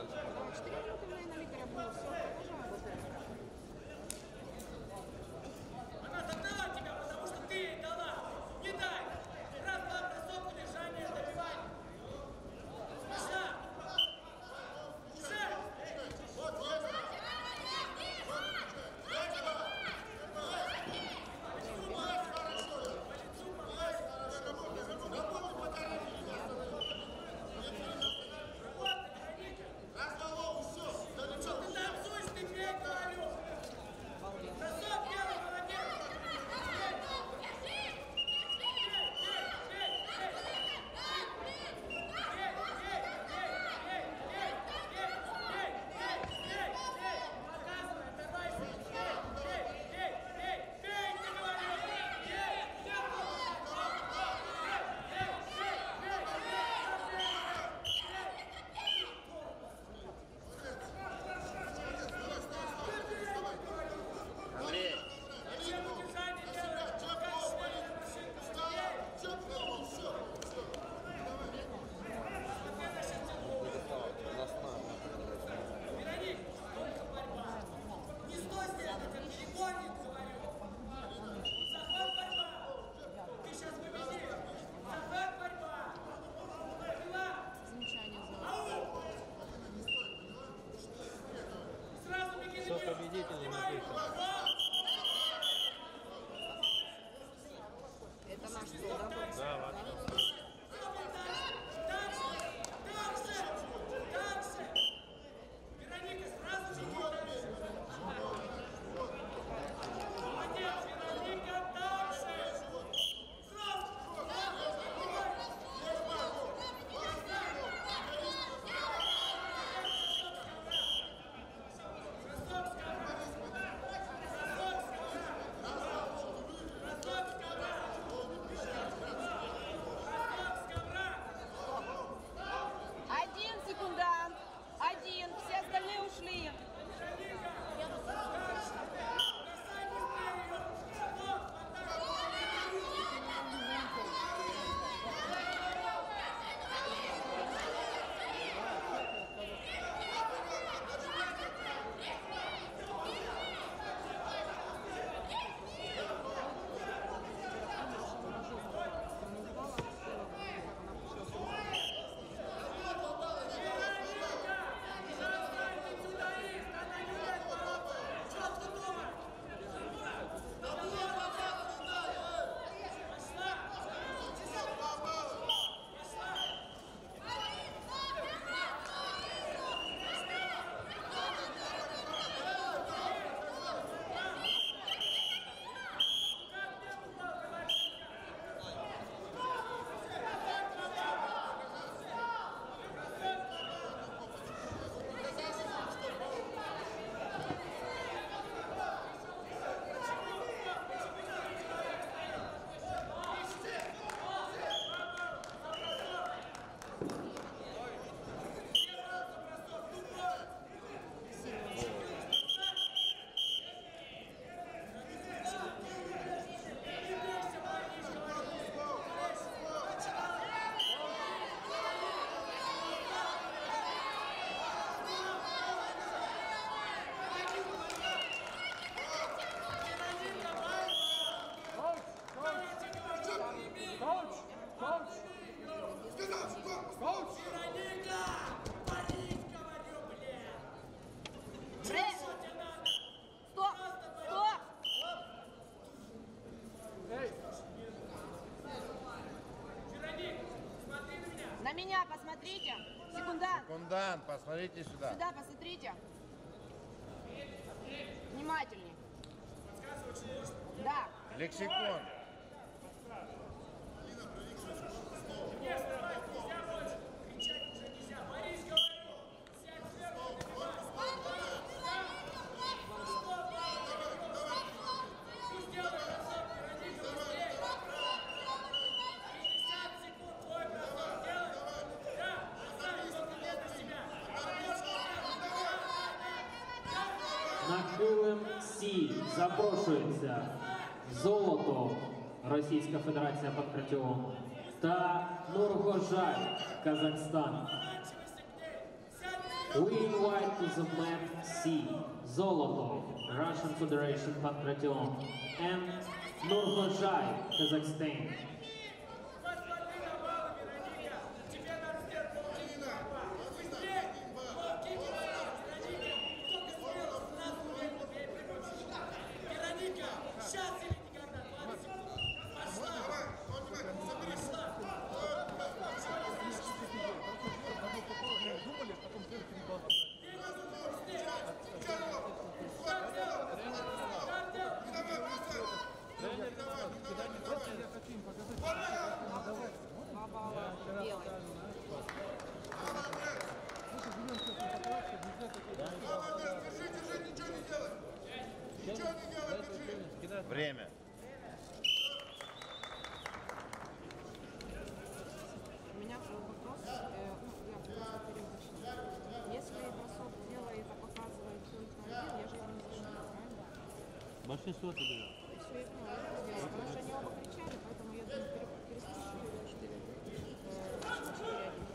Она догнала тебя, потому что ты ей дала. Не дай. Раз, два, бросок, удержание, добивание. Пошла. Уже. Все победители напишут. Это наш стол, да? Да, ваш. Вероника, сразу же дальше. Молодец, Вероника, дальше. Сразу. Один секундант. Один. Все остальные ушли. Стоп! Стоп! На меня посмотрите. Секундант. Секундант, посмотрите сюда. Сюда посмотрите. Внимательней. Да. Лексикон. Не вставай, нельзя больше. Кричать уже нельзя. Борис, говорю. Сядь сверху, добивай. Ты сделай бросок, Вероника, быстрее. 50 секунд, твой бросок делай. Да, оставь только вес на себя. На килим Сі запрошується золото Російська Федерація під Критьовом та Нургожай, Казахстан. Поворачивайся к ней. Сядь. We invite to the mat C, Zoloto, Russian Federation Pankration, and Nurhojai, Kazakhstan. Посмотри на баллы, Вероника. Тебе на рассвет полтинник. Быстрее! Полтинник, Вероника. Сколько смело, сразу уверенно бей прямой. Вероника, сейчас или никогда. 20 секунд. Пошла. Пошла. Два балла белый. Время. У меня был вопрос, я просто переуточнила. Если бросок делает, а показывает только один, я же его не зажимаю, правильно? Большинство тебе. И все, я поняла, я это сделала. Потому что они оба кричали, поэтому я думаю, переслушаю 4-1.